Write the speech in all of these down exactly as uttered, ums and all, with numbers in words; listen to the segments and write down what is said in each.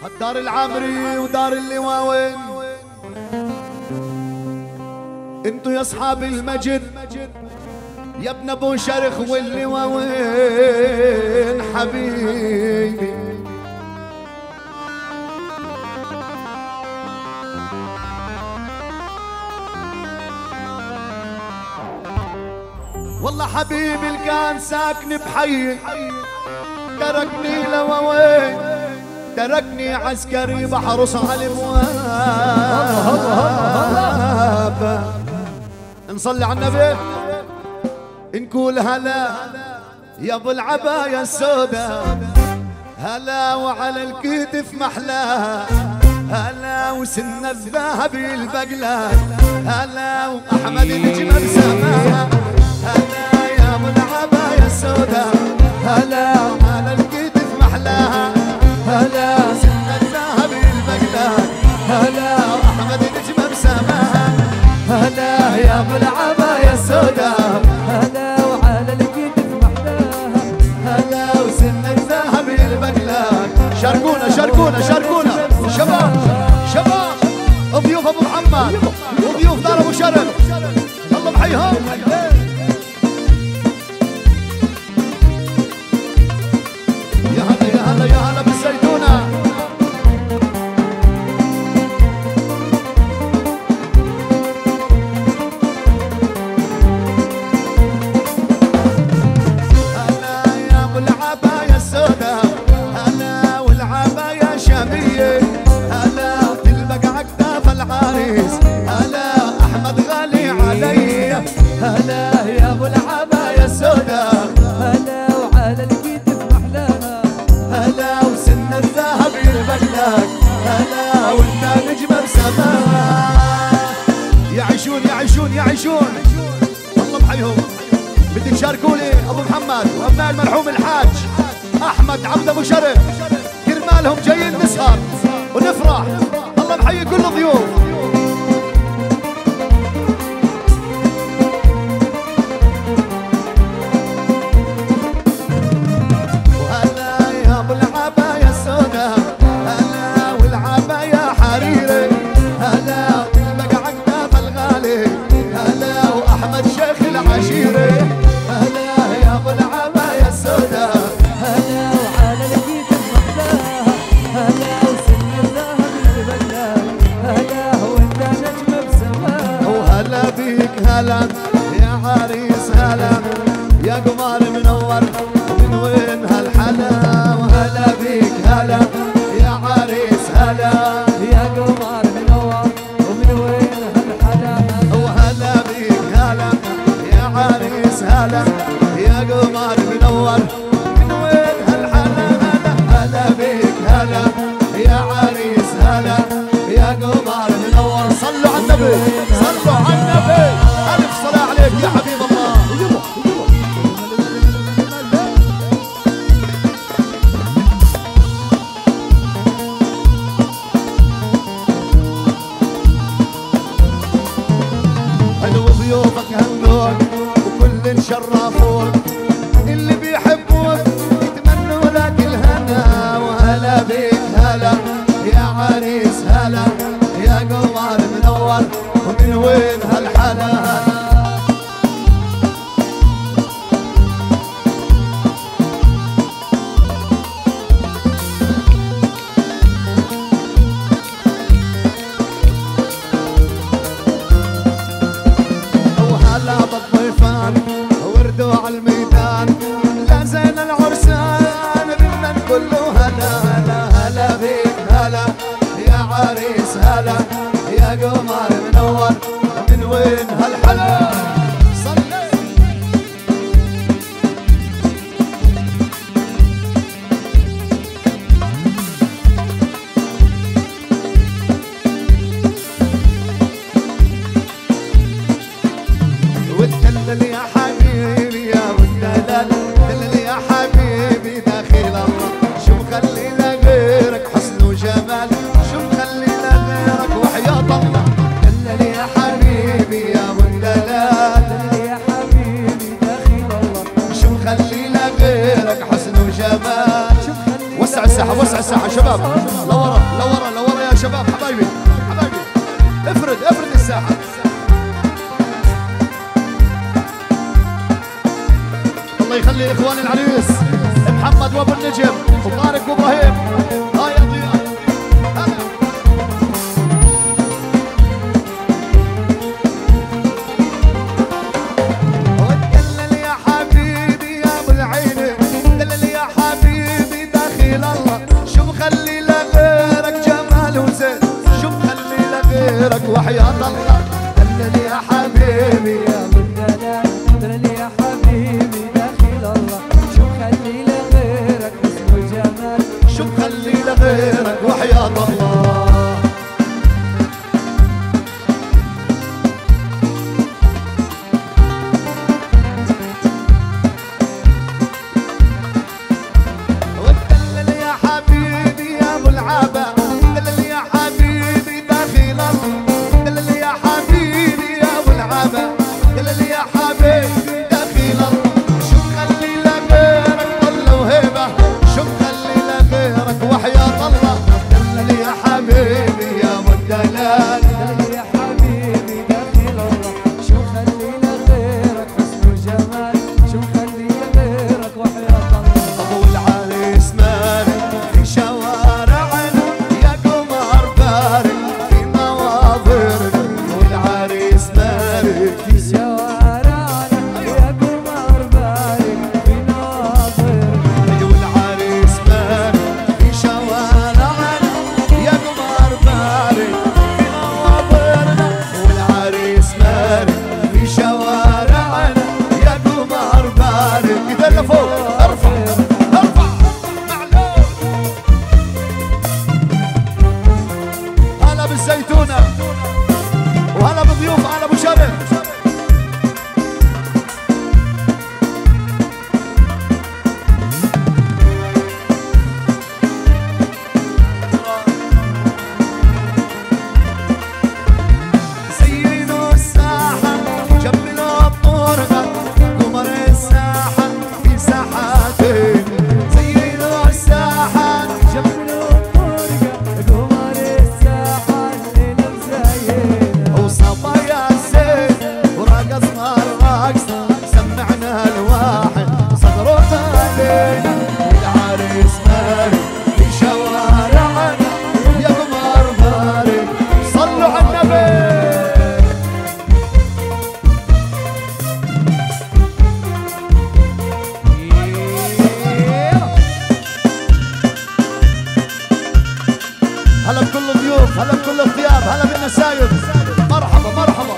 هالدار العامري ودار اللواوين، انتو يا اصحاب المجد يا ابن ابو شرخ واللواوين حبيبي. والله حبيبي اللي كان ساكن بحي تركني لواوين، تركني عسكري بحرص على الابواب. نصلي على النبي نقول هلا يا ابو العباية السوداء، هلا وعلى الكتف محلاها، هلا وسن الذهبي البقلات، هلا واحمد نجم بسماها، هلا يا ابو العباية السوداء، هلا وعلى الكتف محلاها، هلا سن الذهبي البقلات، هلا واحمد نجم بسماها، هلا يا ابو العباية السوداء، هلا وعلى الكتف محلاها، هلا وسن الذهبي البقلات. شاركونا شاركونا شاركونا شباب شباب، ضيوف ابو محمد وضيوف دار ابو شرف، الله بحيهم. يا هلا يا هلا يا هلا بالزيتونه. هلا يا ابو العباية السوداء، هلا والعباية شامية، هلا تلبق عكتاف العريس، هلا احمد غالي علي، هلا يا ابو العباية السوداء، هلا وعلى الكتف محلاها، هلا وسن الذهب يلبقلك، هلا وانت نجمة بسماها. يعيشون يعيشون يعيشون، والله بحيهم. بدي تشاركوني ابو محمد وابناء المرحوم الحاج احمد عبد ابو شرف، كرمالهم جايين نسهر ونفرح. الله بحيي كل الضيوف. وهلا يا ابو العباية السوداء، هلا والعباية حريري، هلا تلبق عكتاف الغالي، هلا واحمد شيخ العشيري، هلا يا ابو العباية السوداء، هلا وعلى الكتف محلاها، هلا وسن الذهب البقلات، هلا وانت نجم بسماها. وهلا بيك هلا يا عريس، هلا يا قمر منور، ومن وين هالحلا؟ وهلا بيك هلا يا عريس، هلا يا قمر منور، ومن وين هالحلا؟ وهلا بيك هلا يا عريس، هلا يا قمر منور، من وين هالحلا؟ هلا هلا بيك هلا يا عريس، هلا يا قمر منور. صلوا على النبي صلوا على النبي، ألف صلاة عليك يا حبيب الله. حلو ضيوفك هندوك وكل شرفوك، اللي بيحبوك يتمنوا لك الهنا. وهلا بيك هلا يا عريس، هلا يا قمر منور، ومن وين هالحلا؟ وهلا بالضيفان وردوا على الميدان، لا زين العرسان بدنا نقول له هلا هلا هلا بيك هلا يا عريس، هلا يا قمر منور، من وين هالحلا؟ صلي والدلل يا حبيبي يا والدلل، دلل يا حبيبي داخل الله، شو مخلينا غيرك حسن وجمال، شو مخلينا غيرك وحياة الله. شباب لورا لورا لورا يا شباب حبايبي حبايبي افرد افرد الساحة. الله يخلي اخواني العريس محمد وابو النجم وطارق وابراهيم. هاي يا ضياء وتدلل يا حبيبي يا ابو العين دلل يا حبيبي داخل الله شو مخلي لغيرك جمال وزين شو مخلي لغيرك وحياة الله دلل يا حبيبي يا ابو الدلال دلل يا حبيبي داخل الله شو مخلي لغيرك اسمه جمال شو مخلي لغيرك وحياة الله. هلا بكل الضيوف هلا بكل الضياب هلا بالنسايب مرحبا مرحبا.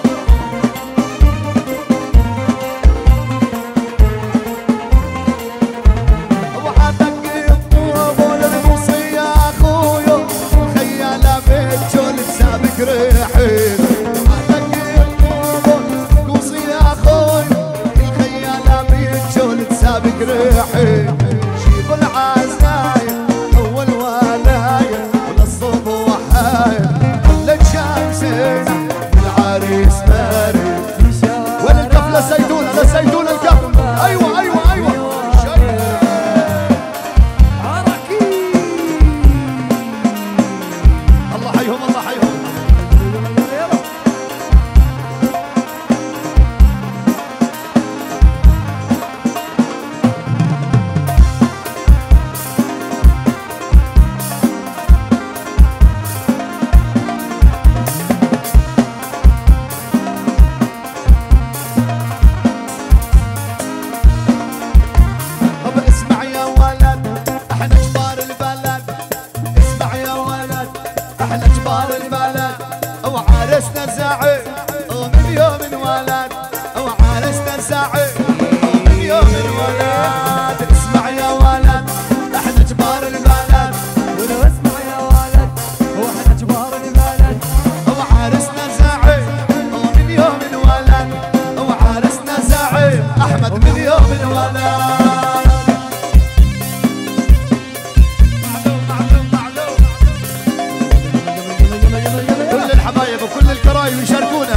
وحدق الطوبة للبوصي يا اخويا خيالة بتجول تسابق ريحين وحدق الطوبة للبوصي يا اخويا الخيالة بتجول تسابق ريحين شيب العزايم اول ولاية والصوب وحاية لك شمسين العريس ماري وين الكف لسيدون لسيدون الكف ايوه ايوه ايوه الله حيهم الله حيهم. احنا جبار البلد وعرسنا زعيم ومن يوم انولد وعرسنا زعيم ومن يوم انولد. اسمع يا ولد احنا جبار البلد ولو اسمع يا ولد واحنا جبار البلد وعرسنا زعيم ومن يوم انولد وعرسنا زعيم احمد من يوم انولد. وكل الكرايم يشاركونا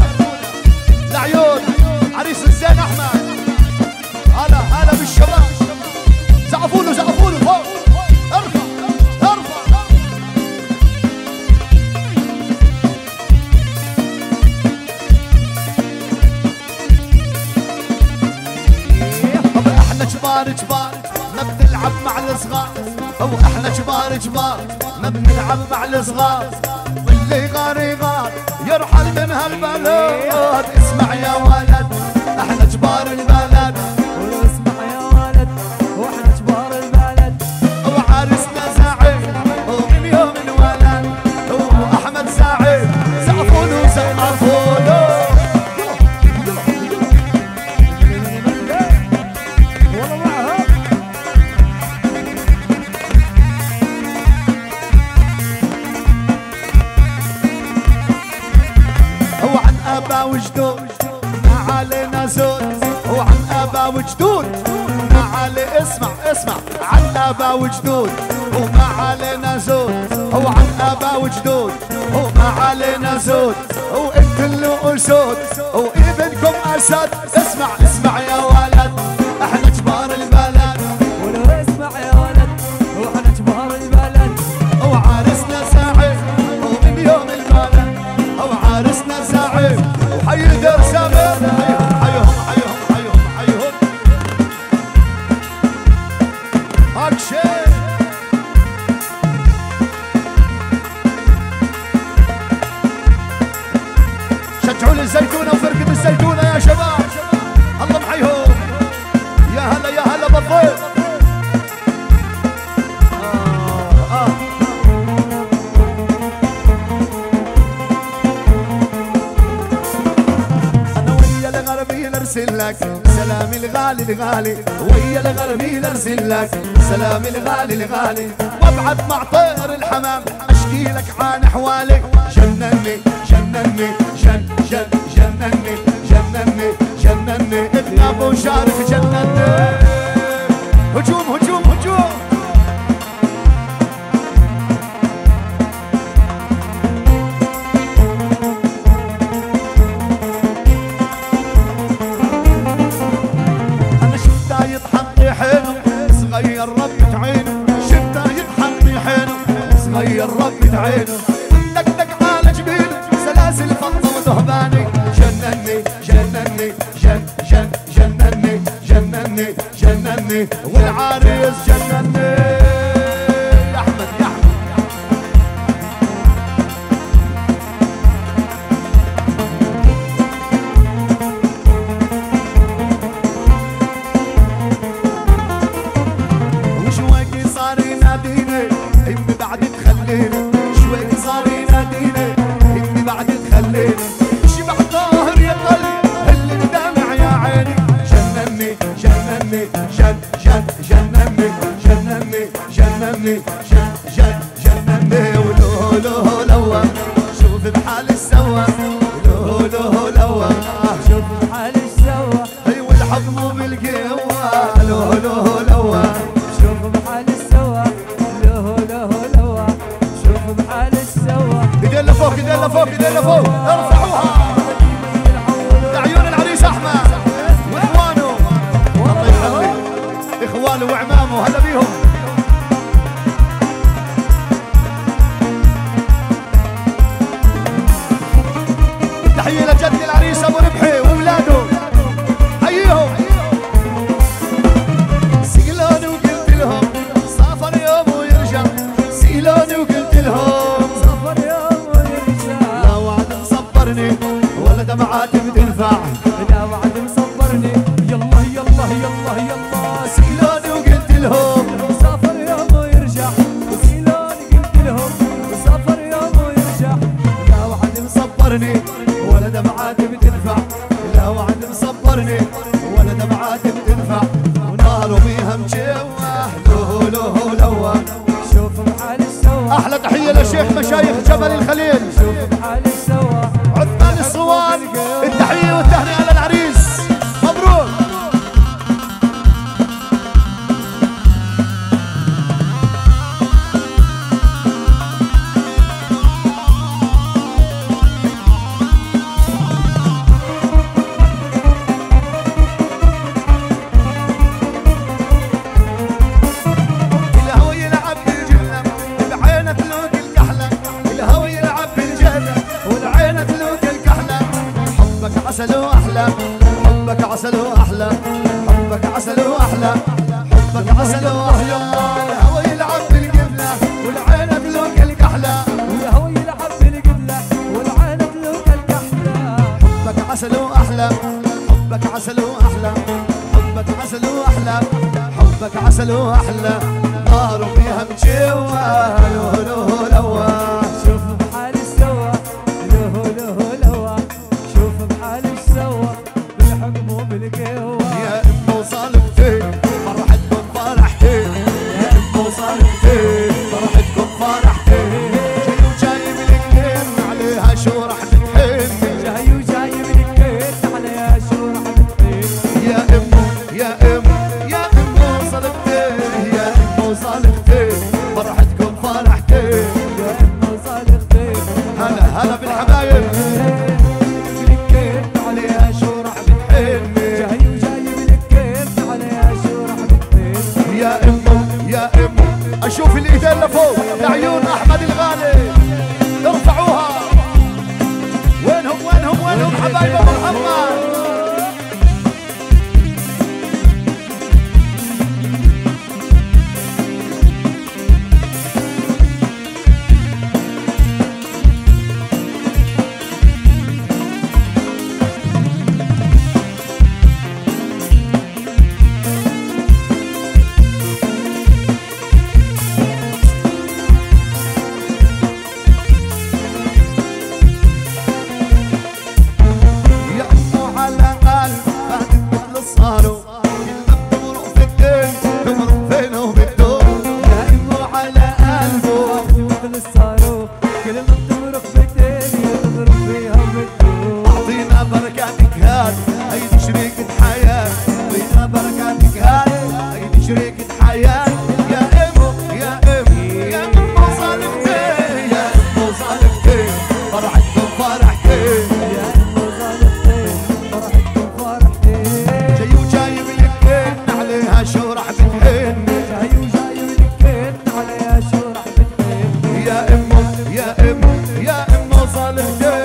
كبار كبار ما بنلعب مع الصغار، واحنا كبار كبار ما بنلعب مع الصغار. واللي غار يغار يرحل من هالبلد. اسمع يا ولد احنا كبار البلد، اسمع يا ولد واحنا كبار البلد. وعرسنا سعيد ومن يوم انولد، واحمد سعيد سقفوا له سقفوا له. ابا وجدود ما علينا زود، وعن ابا وجدود ما علي. اسمع اسمع عن ابا وجدود وما علينا زود، وعن ابا وجدود وما علينا زود. وانت اللي اسود وابنكم اسد. اسمع اسمع يا ولد احنا كبار البلد، ولو اسمع يا ولد واحنا كبار البلد. وعارسنا سعيد ومن يوم البلد، وعارسنا سعيد وحي در سامر. حيهم حيهم حيهم حيهم اكشن. شجعوا لي الزيتونه وفرقه الزيتونه يا شباب. الله محيهم. يا هلا يا هلا بالضيف. آه آه. ارسل لك سلامي الغالي الغالي، ويا الغربي ارسل لك سلامي الغالي الغالي. وابعد مع طير الحمام اشكي لك عن احوالك. جنني جنني جن جن جنني جنني جنني ابن ابو شارك جنني. هجوم هجوم هجوم. صغير ربة عينه، شفته يضحك بحينه، صغير ربة عينه. دقدق على جبينه سلاسل فضة وذهباني. جنني جنني جن جن جنني جنني جنني والعريس جنني. يا احمد يا احمد. امي بعد تخلينا شوي صار ينادينا. امي بعد تخلينا شبع ظاهر يا قلبي اللي ندمع يا عيني. جنني جنني جن جن جنني جنني جنني جن جن جنني. ولو لو لو شوف بحال السوا. لو لو لو شوف بحال السوا. اي والحب مو بالقوة. لو لو لو شوف بحال السوا. ايدين لفوق ايدين لفوق ايدين لفوق ارفعوها لعيون العريس احمد واخوانه. الله يخليك اخوانه وعمامه هلا بيهم. تحيه لجد العريس ابو ربحي واولاده حييهم. سيلوني وقلت لهم سافر يوم ويرجع. سيلوني وقلت لهم ولا دمعات بتنفع. لا وعد مصبرني يلا يلا يلا يلا. سيلوني وقلت لهم سافر يوم ويرجع. سيلوني قلت لهم سافر يوم ويرجع. لا وعد مصبرني ولا دمعات بتنفع. لا وعد مصبرني ولا دمعات بتنفع. ونار بيها مجوه. لو لو لو شوف بحال السوا. احلى تحيه للشيخ مشايخ جبل الخليل. شوف بحال السوا. عثمان الصوان التحيه والتهنئه للعريس. مبروك. الهوى يلعب بالجنة بعينك لوق الكحلة. الهوى يلعب بالجنة والعينك لوق الكحلة. حبك عسل واحلى. حبك عسل واحلى. حبك عسل واحلى. حبك عسل واحلى الهوى يلعب بالقبلة والعين تلوك الكحلة والهوى يلعب بالقبلة والعين تلوك الكحلة حبك عسل واحلى حبك عسل واحلى حبك عسل واحلى حبك عسل واحلى نار فيها مجوا له له لوا شوف بحالي سوا له له لوا شوف بحالي سوا بالحكم وبالقوة يا ام وصالحتي فرحتكم فرحتي يا ام وصالحتي فرحتكم فرحتي جاي وجايب الكلم عليها شو راح بتحن جاي وجايب الكيت عليها شو راح بتحن يا ام يا ام يا ام وصالحتي يا ام وصالحتي فرحتكم فرحتي يا ام وصالحتي هلا هلا بالحبايب الكيت عليها شو راح بتحن جاي وجايب الكيت عليها شو راح بتحن يا ام يا ام اشوف الايدين لفوق لعيون احمد الغالي ارفعوها وينهم وينهم وينهم حبايب ابو محمد يا ام على قلب بعد مثل صاروا كلمه بتمرق في الدين تمرق فينا وبالدور يا ام على قلبه مثل الصاروخ كلمة بتمرق بالدنيا تضرب فيها وبتدور اعطينا بركاتك هاد هيدي شريكة حياة اعطينا بركاتك هاد هيدي شريكة حياة يا ام يا ام يا ام وصالحتي يا ام وصالحتي فرحتكم فرحتي يا ام وصالحتي فرحتكم فرحتي جاي وجايب الكين عليها شو راح بتحن جاي وجايب الكيت عليها شو راح بتحن يا ام يا ام يا ام وصالحتي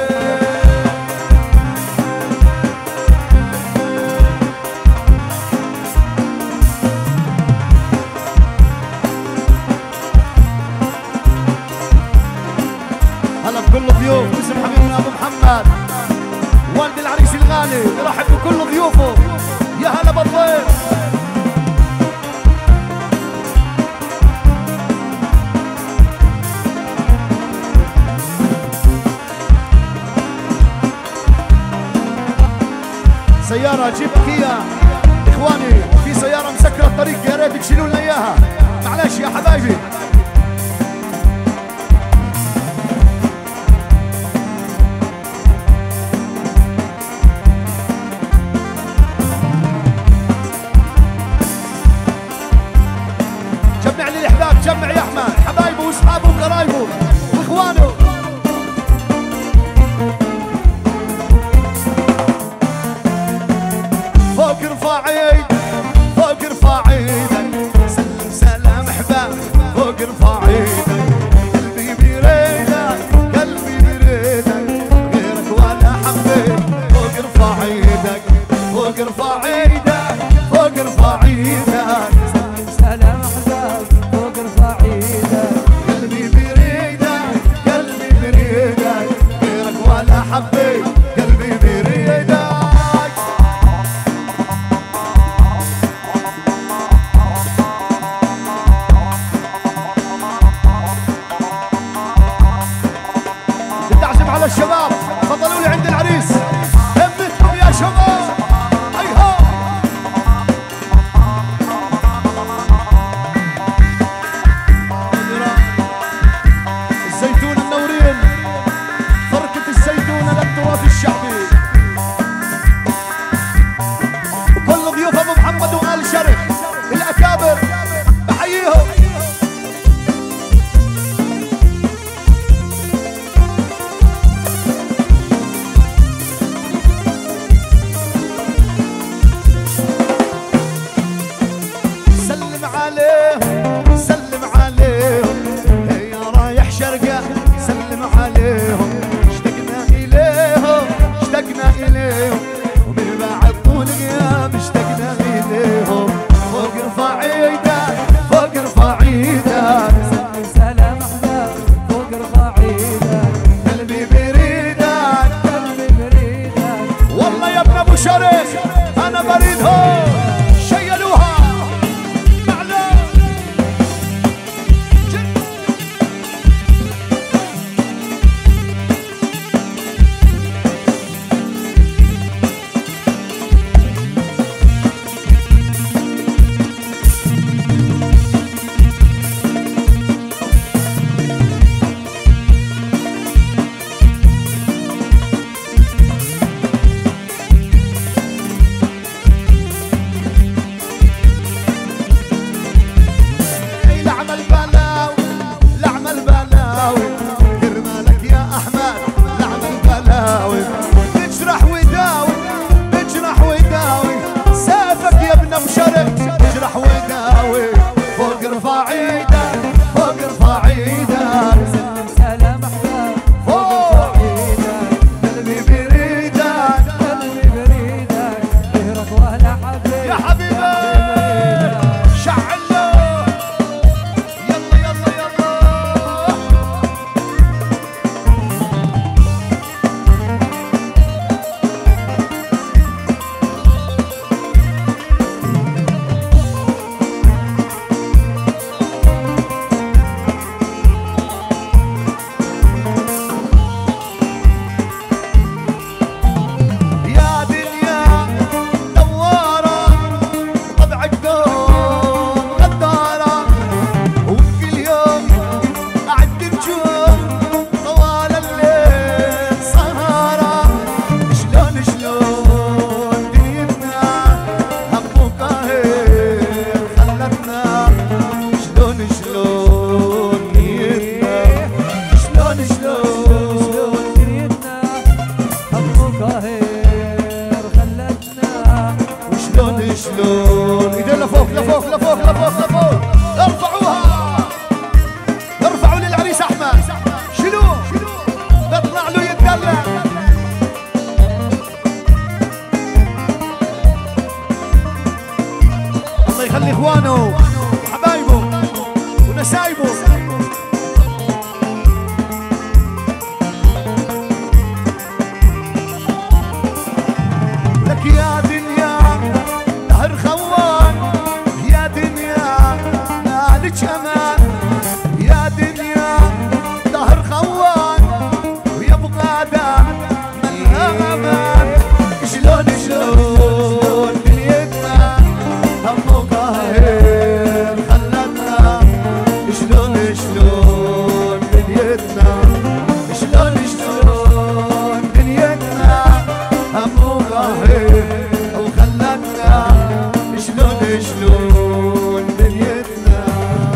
هلا بكل ضيوف باسم حبيبنا ابو محمد والد العريس الغالي يرحب بكل ضيوفه يا هلا بالضيف سيارة جيب كيا اخواني في سيارة مسكرة الطريق يا ريت تشيلوا لنا اياها معلش يا حبايبي جمع لي الاحباب جمع يا احمد حبايبه واصحابه وقرايبه واخوانه فوق ارفع ايدك فوق ارفع ايدك سلم سلام احباب فوق ارفع ايدك قلبي بريدك قلبي بريدك غيرك ولا حبيت فوق ارفع ايدك فوق ارفع ايدك فوق ارفع ايدك سلام احباب فوق ارفع ايدك قلبي بريدك قلبي بريدك غيرك ولا حبيت قلبي بريدك بتعزم على الشباب تفضلوا لي عند العريس همتكم يا شباب هيها الزيتون النورين فركة الزيتون للتراث الشعبي وكل ضيوف ابو محمد وآل شرف الاكابر بحييهم سلم عليهم سلم عليهم هيا رايح شرقة سلم عليهم اشتقنا إليهم اشتقنا إليهم ومن بعد طول غياب اشتقنا إليهم فوق ارفع ايدك شرق انا بريدهم شيلوها معلوم شلون ايدين لفوق لفوق لفوق لفوق لفوق ارفعوها ارفعوا للعريس احمد شنو نطلع له يتدلع الله يخلي اخوانه وحبايبه ونسايبه لك يا دنيا دهر خوان يا دنيا مالك امان يا دنيا دهر خوان ويبقى دا ملها امان شلون شلون دنيتنا هم قاهر خلتنا شلون شلون دنيتنا شلون شلون دنيتنا هم قاهر وخلتنا شلون شلون دنيتنا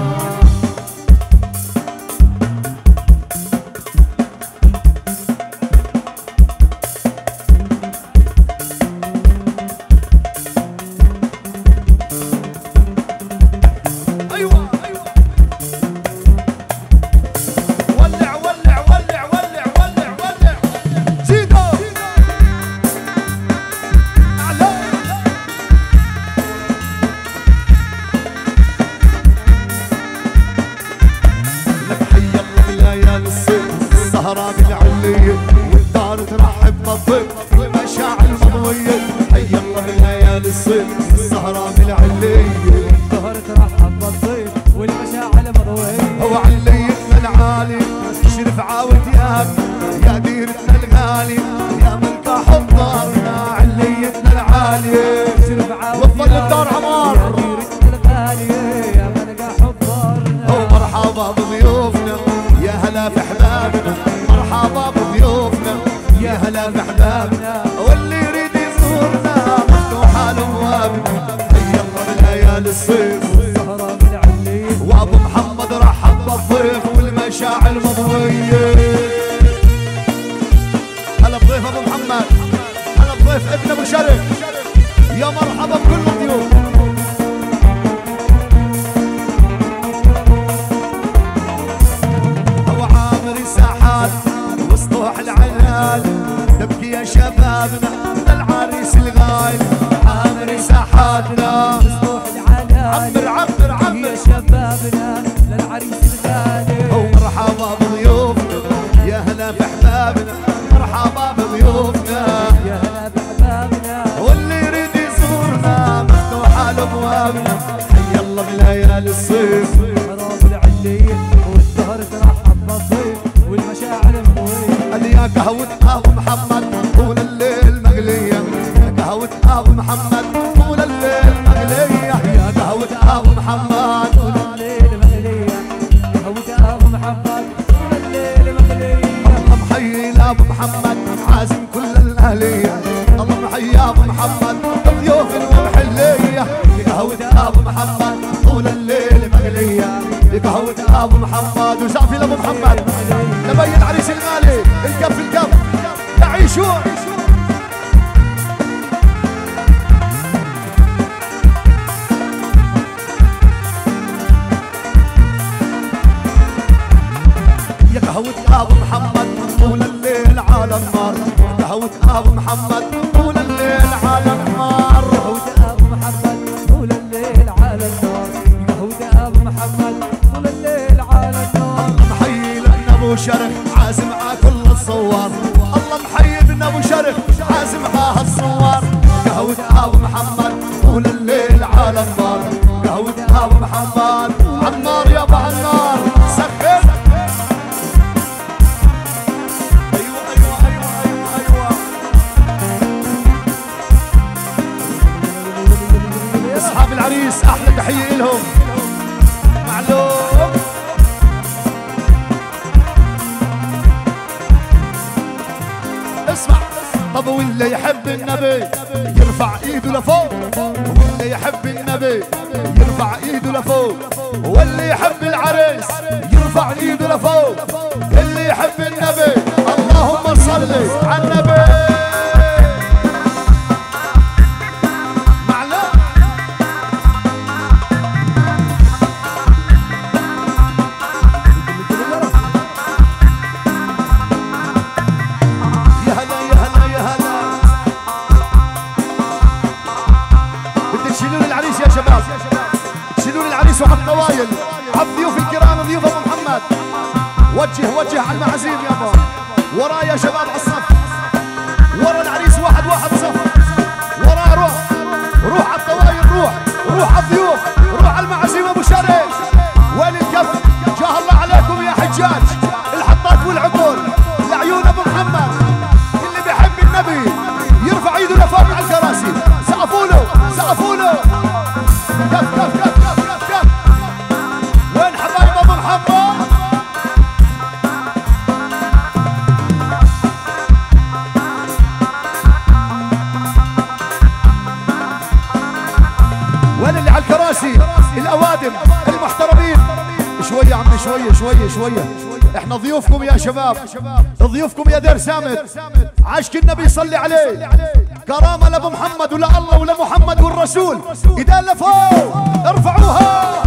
ايوه ايوه ولع ولع ولع ولع ولع ولع زيدوا اعلى لك حي الله بالليالي الصيف السهرة بالعلية والدار ترحب بالضيف والمشاعر المضوية حي الله بالليالي الصيف السهرة بالعلية الظهر ترحب بالضيف والمشاعل مضوية وعليتنا العالي شرف عاود ياك يا ديرتنا الغالي يا ملكة حضارنا عليتنا العالية شرف عاود وفر الدار عمار يا ديرتنا الغالية يا ملقى حضارنا ومرحبا بضيوفنا يا هلا بحبابنا مرحبا بضيوفنا يا هلا بحبابنا واللي يريد يزورنا مفتوحة لابوابنا حي الله بالليالي الصيف السهرة بالعلية وابو محمد رحب بالضيف والمشاعر مضوية هلا بضيف ابو محمد هلا بضيف ابن ابو شرف يا مرحبا بكل الضيوف ابو عامر ساحات وسطوح العنال تبكي يا شبابنا للعريس الغايب عامر ساحاتنا مفتوح العلالي عمر عمر عمر يا شبابنا للعريس الغالي ومرحبا بضيوفنا يا هلا بحبابنا مرحبا بضيوفنا يا هلا بحبابنا يا قهوة ابو محمد طول الليل مقلية يا قهوة ابو محمد طول الليل مقلية يا قهوة ابو محمد طول الليل مقلية قهوة ابو محمد طول الليل مقلية الله محيي لابو محمد عازم كل الاهلية الله محيي ابو محمد ضيوف ومحلية يا قهوة ابو محمد طول الليل مقلية يا قهوة ابو محمد وزعفي لابو محمد لبي العريس المالي الكف الكف يعيشون يا قهوة ابو محمد طول الليل على النار يا قهوة ابو محمد طول الليل على النار قهوة ابو محمد طول الليل على النار قهوة ابو محمد طول الليل على النار محيي لنا ابو شرخ عازم على كل الصور الله محيي لنا ابو شرخ عازم على الصور قهوة ابو محمد طول الليل على النار قهوة ابو محمد عالنار يا ابو عالنار سخن ايوه ايوه ايوه ايوه ايوه اصحاب العريس احلى تحيه لهم معلوم اسمع طب واللي يحب النبي يرفع ايده لفوق واللي يحب النبي يرفع ايده لفوق واللي يحب العريس يرفع ايده لفوق اللي يحب النبي اللهم صل على النبي معلوم يا هلا يا هلا يا هلا بدك تشيلون العريس يا شباب تشيلون العريس وعلى الطوايل على الضيوف الكرام ضيوف ابو محمد وجه وجه على المعازيم يابا ورا يا شباب على الصف ورا العريس واحد واحد صف ورا روح روح على الطوايل روح روح على الضيوف روح على المعازيم ابو شريف وين الكف جاه الله عليكم يا حجاج الحطات والعقول لعيون ابو محمد اللي بيحب النبي يرفع ايده لفوق على الكراسي سقفوا له سقفوا له كف كف كف كف كف كف وين حبايب ابو محمد وين اللي على الكراسي الاوادم المحترمين شويه عمي شويه شويه شويه احنا ضيوفكم يا شباب ضيوفكم يا دير سامد عاشق النبي يصلي عليه كرامه لابو محمد ولا الله ولا محمد والرسول اذا لفوق ارفعوها